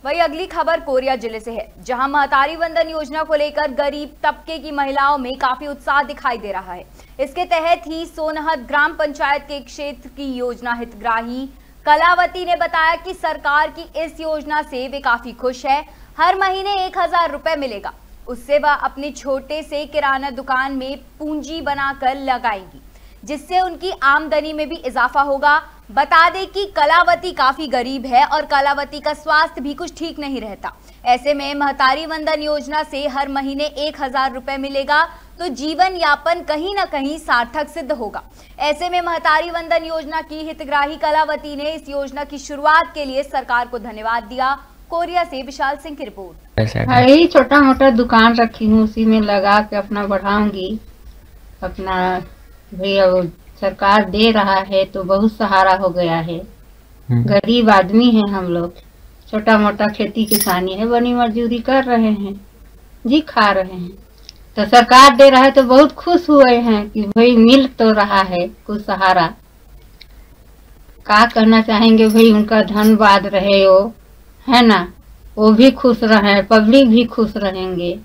वही अगली खबर कोरिया जिले से है, जहां महतारी वंदन योजना को लेकर गरीब तबके की महिलाओं में काफी उत्साह दिखाई दे रहा है। इसके तहत ही सोनहत ग्राम पंचायत के क्षेत्र की योजना हितग्राही कलावती ने बताया कि सरकार की इस योजना से वे काफी खुश है। हर महीने 1000 रुपए मिलेगा, उससे वह अपने छोटे से किराना दुकान में पूंजी बनाकर लगाएंगी, जिससे उनकी आमदनी में भी इजाफा होगा। बता दें कि कलावती काफी गरीब है और कलावती का स्वास्थ्य भी कुछ ठीक नहीं रहता। ऐसे में महतारी वंदन योजना से हर महीने 1000 रुपए मिलेगा तो जीवन यापन कहीं ना कहीं सार्थक सिद्ध होगा। ऐसे में महतारी वंदन योजना की हितग्राही कलावती ने इस योजना की शुरुआत के लिए सरकार को धन्यवाद दिया। कोरिया से विशाल सिंह की रिपोर्ट। यही छोटा मोटा दुकान रखी हूँ, उसी में लगा के अपना बढ़ाऊंगी अपना। भैया सरकार दे रहा है तो बहुत सहारा हो गया है। गरीब आदमी है हम लोग, छोटा मोटा खेती किसानी है, बनी मजदूरी कर रहे हैं, जी खा रहे हैं। तो सरकार दे रहा है तो बहुत खुश हुए हैं कि भाई मिल तो रहा है कुछ सहारा। क्या कहना चाहेंगे भाई, उनका धन्यवाद रहे वो, है ना। वो भी खुश रहे, पब्लिक भी खुश रहेंगे।